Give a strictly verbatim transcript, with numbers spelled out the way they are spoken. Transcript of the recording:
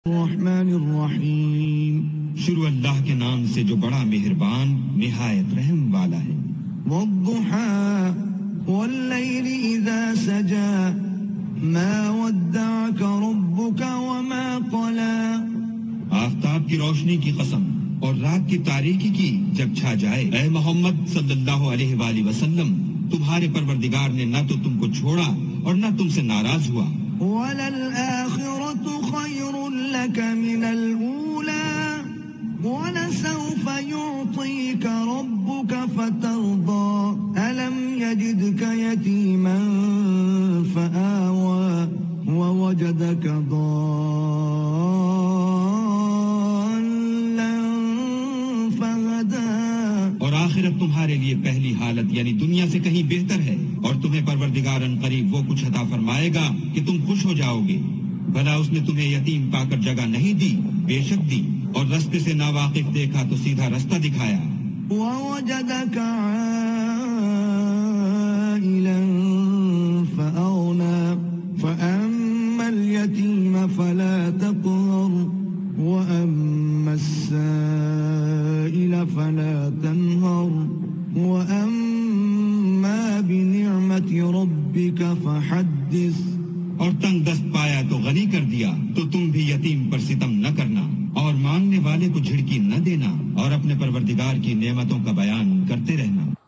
الرحمن الرحیم، شروع اللہ کے نام سے جو بڑا مہربان نہایت رحم والا ہے۔ والضحى واللیل اذا سجى ما ودعك ربك وما قلى۔ آفتاب کی روشنی کی قسم اور رات کی تاریکی کی جب چھا جائے، اے محمد صلی اللہ علیہ وآلہ وسلم، تمہارے پروردگار نے نہ تو تم کو چھوڑا اور نہ تم سے ناراض ہوا۔ وَلَلْآخِرَةُ خَيْرٌ لَكَ مِنَ الْأُولَى وَلَسَوْفَ يُعْطِيكَ رَبُّكَ فَتَرْضَى أَلَمْ يَجِدْكَ يَتِيمًا فَآوَى وَوَجَدَكَ ضَالًّا فَهَدَى۔ اور آخرت تمہارے لیے پہلی حالت یعنی دنیا سے کہیں بہتر ہے، اور تمہیں پروردگار ان قریب وہ کچھ عطا فرمائے گا کہ تم خوش ہو جاؤ گے۔ بھلا اس نے تمہیں یتیم پا کر جگہ نہیں دی؟ بے شک دی، اور رستے سے ناواقف دیکھا تو سیدھا رستہ دکھایا۔ وَوَجَدَكَ عَائِلًا فَأَغْنَى فَأَمَّا الْيَتِيمَ فَلَا تَقْهَرْ وَأَمَّا السَّائِلَ فَلَا تَنْهَرْ وَأَمَّا بِنِعْمَةِ رَبِّكَ فَحَدِّثْ۔ اور تنگ دست پایا تو غنی کر دیا، تو تم بھی یتیم پر ستم نہ کرنا اور مانگنے والے کو جھڑکی نہ دینا، اور اپنے پروردگار کی نعمتوں کا بیان کرتے رہنا۔